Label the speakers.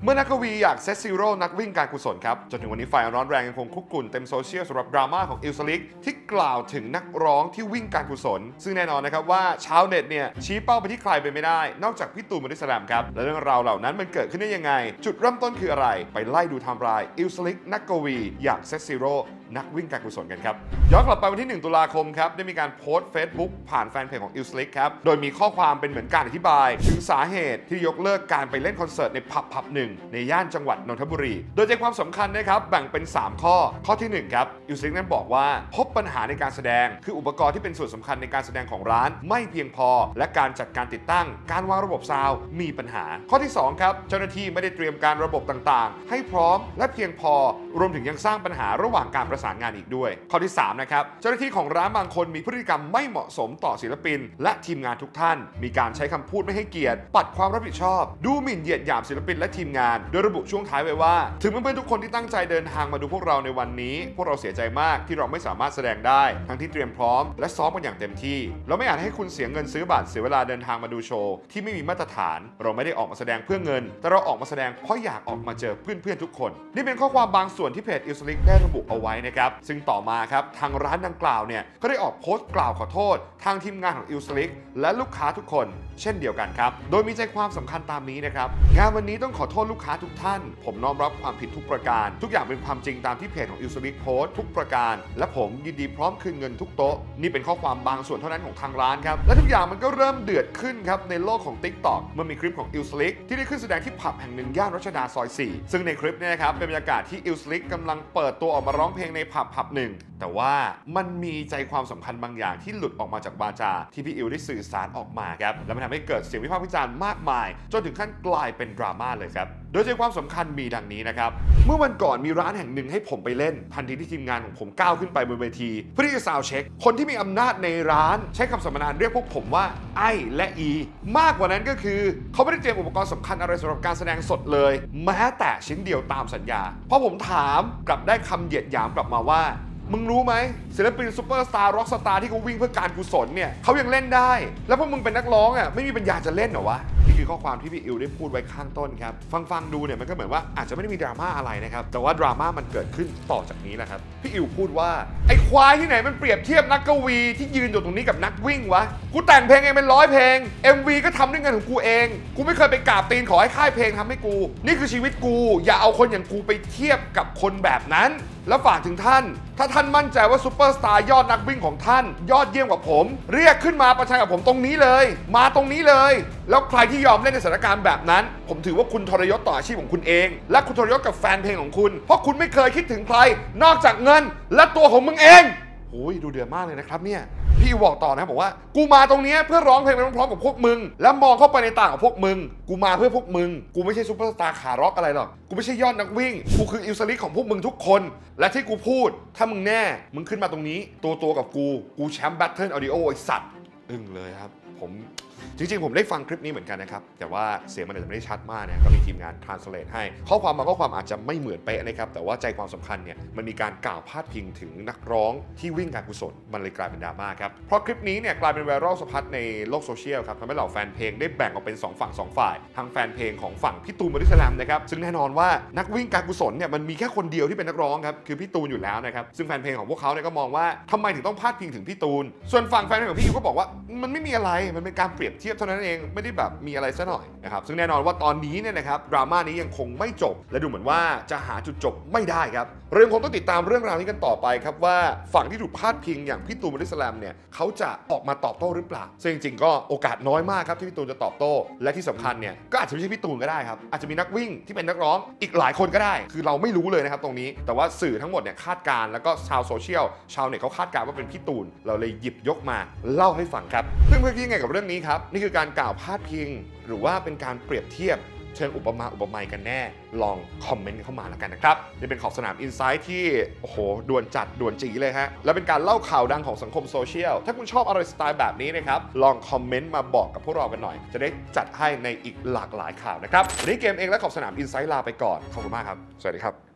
Speaker 1: มื่อนักกวีอยากเซตซีโร่นักวิ่งการกุศลครับจนถึงวันนี้ไฟร้อนแรงยังคงคุกกุ่นเต็มโซเชียลสำหรับดราม่าของอิลสลิกที่กล่าวถึงนักร้องที่วิ่งการกุศลซึ่งแน่นอนนะครับว่าชาวเน็ตเนี่ยชี้เป้าไปที่ใครไปไม่ได้นอกจากพี่ตูน บอดี้สแลมครับและเรื่องราวเหล่านั้นมันเกิดขึ้นได้ยังไงจุดเริ่มต้นคืออะไรไปไล่ดูไทม์ไลน์อิลสลิกนักกวีอยากเซตซีโร่นักวิ่งการกุศลกันครับย้อนกลับไปวันที่1ตุลาคมครับได้มีการโพสต์ Facebook ผ่านแฟนเพจของอิลสลิกครับโดยมีข้อความเป็นเหมือนการอธิบายถึงสาเหตุที่ยกเลิกการไปเล่นคอนเสิร์ตในผับหนึ่งในย่านจังหวัดนนทบุรีโดยใจความสำคัญนะครับแบ่งเป็น3ข้อที่1ครับอิลสลิกนั้นบอกว่าพบปัญหาในการแสดงคืออุปกรณ์ที่เป็นส่วนสำคัญในการแสดงของร้านไม่เพียงพอและการจัดการติดตั้งการวางระบบซาวด์มีปัญหาข้อที่2ครับเจ้าหน้าที่ไม่ได้เตรียมการระบบต่างๆให้พร้อมและเพียงพอรวมถึงยังสร้างปัญหาระหว่างการประสานงานอีกด้วยข้อที่3นะครับเจ้าหน้าที่ของร้านบางคนมีพฤติกรรมไม่เหมาะสมต่อศิลปินและทีมงานทุกท่านมีการใช้คำพูดไม่ให้เกียรติปัดความรับผิดชอบดูหมิ่นเหยียดหยามศิลปินและทีมงานโดยระบุช่วงท้ายไว้ว่าถึงเพื่อนๆทุกคนที่ตั้งใจเดินทางมาดูพวกเราในวันนี้พวกเราเสียใจมากที่เราไม่สามารถแสดงได้ทั้งที่เตรียมพร้อมและซ้อมกันอย่างเต็มที่เราไม่อยากให้คุณเสียเงินซื้อบัตรเสียเวลาเดินทางมาดูโชว์ที่ไม่มีมาตรฐานเราไม่ได้ออกมาแสดงเพื่อเงินแต่เราออกมาแสดงเพราะอยากออกมาเจอเพื่อนๆทุกคนนี่เป็นข้อความบางส่วนที่เพจอิลสลิกได้ระบุเอาไว้นะครับซึ่งต่อมาครับทางร้านดังกล่าวเนี่ยก็ได้ออกโพสต์กล่าวขอโทษทางทีมงานของอิลสลิกและลูกค้าทุกคนเช่นเดียวกันครับโดยมีใจความสำคัญตามนี้นะครับงานวันนี้ต้องขอโทษลูกค้าทุกท่านผมน้อมรับความผิดทุกประการทุกอย่างเป็นความจริงตามที่เพจของอิลสลิกโพสต์ทุกประการและผมยินดีพร้อมคืนเงินทุกโต๊ะนี่เป็นข้อความบางส่วนเท่านั้นของทางร้านครับและทุกอย่างมันก็เริ่มเดือดขึ้นครับในโลกของ TikTok เมื่อมีคลิปของอิลสลิกที่ได้ขึ้นแสดงที่ผับแห่งหนึ่งย่านรัชดาซอย4ซึ่งในคลิปนี้นะครับเป็นบรรยากาศที่อิลสลิกกำลังเปิดตัวออกมาร้องเพลงในผับหนึ่งแต่ว่ามันมีใจความสำคัญบางอย่างที่หลุดออกมาจากวาจาที่พี่อิลได้สื่อสารออกมาครับและมันทำให้เกิดเสียงวิพากษ์วิจารณ์มากมายจนถึงขั้นกลายเป็นดราม่าเลยครับโดยใจความสำคัญมีดังนี้นะครับเมื่อวันก่อนมีร้านแห่งหนึ่งให้ผมไปเล่นทันทีที่ทีมงานของผมก้าวขึ้นไปบนเวทีเพื่อที่จะซาวด์เช็คคนที่มีอำนาจในร้านใช้คำสมนานเรียกพวกผมว่าไอและอีมากกว่านั้นก็คือเขาไม่ได้เตรียมอุปกรณ์สำคัญอะไรสำหรับการแสดงสดเลยแม้แต่ชิ้นเดียวตามสัญญาพอผมถามกลับได้คำเหยียดหยามกลับมาว่ามึงรู้ไหมศิลปินซุปเปอร์สตาร์ร็อกสตาร์ที่เขาวิ่งเพื่อการกุศลเนี่ยเขายังเล่นได้แล้วพวกมึงเป็นนักร้องอ่ะไม่มีปัญญาจะเล่นเหรอวะนี่คือข้อความที่พี่อิลได้พูดไว้ข้างต้นครับฟังดูเนี่ยมันก็เหมือนว่าอาจจะไม่ได้มีดราม่าอะไรนะครับแต่ว่าดราม่ามันเกิดขึ้นต่อจากนี้แหละครับพี่อิลพูดว่าไอ้ควายที่ไหนมันเปรียบเทียบนักกวีที่ยืนอยู่ตรงนี้กับนักวิ่งวะกูแต่งเพลงเองเป็น100 เพลง MV ก็ทำด้วยเงินของกูเองกูไม่เคยไปกราบตีนขอให้ค่ายเพลงทำให้กูนี่คือชีวิตกูอย่าเอาคนอย่างกูไปเทียบกับคนแบบนั้นแล้วฝากถึงท่านถ้าท่านมั่นใจว่าซุปเปอร์สตาร์ยอดนักวิ่งของท่านยอดเยี่ยมกว่าผมเรียกขึ้นมาประชันกับผมตรงนี้เลยมาตรงนี้เลยแล้วใครที่ยอมเล่นในสถานการณ์แบบนั้นผมถือว่าคุณทรยศต่ออาชีพของคุณเองและคุณทรยศกับแฟนเพลงของคุณเพราะคุณไม่เคยคิดถึงใครนอกจากเงินและตัวของมึงเองโอ้ยดูเดือดมากเลยนะครับเนี่ยพี่บอกต่อนะบอกว่ากูมาตรงนี้เพื่อร้องเพลงไปพร้อมๆกับพวกมึงแล้วมองเข้าไปในตาของพวกมึงกูมาเพื่อพวกมึงกูไม่ใช่ซุปเปอร์สตาร์ขาร็อกอะไรหรอกกูไม่ใช่ยอดนักวิ่งกูคืออิลสลิกของพวกมึงทุกคนและที่กูพูดถ้ามึงแน่มึงขึ้นมาตรงนี้ตัวกับกูแชมป์แบทเทิลออดิโอไอสัตว์อึ้งเลยครับผมจริงๆผมได้ฟังคลิปนี้เหมือนกันนะครับแต่ว่าเสียงมันอาจจะไม่ได้ชัดมากเนี่ยก็มีทีมงาน translate ให้ข้อความบางข้อความอาจจะไม่เหมือนเป๊ะนะครับแต่ว่าใจความสำคัญเนี่ยมันมีการกล่าวพาดพิงถึงนักร้องที่วิ่งการกุศลมันเลยกลายเป็นดราม่าครับเพราะคลิปนี้เนี่ยกลายเป็นไวรัลสะพัดในโลกโซเชียลครับทำให้เหล่าแฟนเพลงได้แบ่งออกเป็น2ฝั่ง2ฝ่ายทางแฟนเพลงของฝั่งพี่ตูน บอดี้สแลมนะครับซึ่งแน่นอนว่านักวิ่งการกุศลเนี่ยมันมีแค่คนเดียวที่เป็นนักร้องครับคือพี่ตูนอยู่แล้วนะครับซึ่งแฟนเพลงของพวกเขาเนี่ยก็มองว่าทำไมถึงต้องพาดพิงถึงพี่ตูนส่วนฝั่งแฟนเพลงของพี่อิวก็บอกว่ามันไม่มีอะไรมันเป็นการเปรียบเทียบเท่านั้นเองไม่ได้แบบมีอะไรซะหน่อยนะครับซึ่งแน่นอนว่าตอนนี้เนี่ยนะครับดราม่านี้ยังคงไม่จบและดูเหมือนว่าจะหาจุดจบไม่ได้ครับเรายังคงต้องติดตามเรื่องราวนี้กันต่อไปครับว่าฝั่งที่ถูกพาดพิงอย่างพี่ตูน บอดี้สแลมเนี่ยเขาจะออกมาตอบโต้หรือเปล่าซึ่งจริงๆก็โอกาสน้อยมากครับที่พี่ตูนจะตอบโต้และที่สำคัญเนี่ยก็อาจจะไม่ใช่พี่ตูนก็ได้ครับอาจจะมีนักวิ่งที่เป็นนักร้องอีกหลายคนก็ได้คือเราไม่รู้เลยนะครับตรงนี้แต่ว่าสื่อทั้งหมดเนี่ยคาดการณ์แล้วก็ชาวโซเชียลชาวเน็ตเขาคาดการณ์ว่าเป็นพี่ตูนเราเลยหยิบยกมาเล่าให้ฟังครับเพื่อนๆคิดยังไงกับเรื่องนี้ครับนี่คือการกล่าวพาดพิงหรือว่าเป็นการเปรียบเทียบเชิงอุปไมยกันแน่ลองคอมเมนต์เข้ามาแล้วกันนะครับนี่เป็นขอบสนามอินไซต์ที่โอ้โหด่วนจัดด่วนจีเลยฮะและเป็นการเล่าข่าวดังของสังคมโซเชียลถ้าคุณชอบอะไรสไตล์แบบนี้นะครับลองคอมเมนต์มาบอกกับพวกเรากันหน่อยจะได้จัดให้ในอีกหลากหลายข่าวนะครับวันนี้เกมเองและขอบสนามอินไซต์ลาไปก่อนขอบคุณมากครับสวัสดีครับ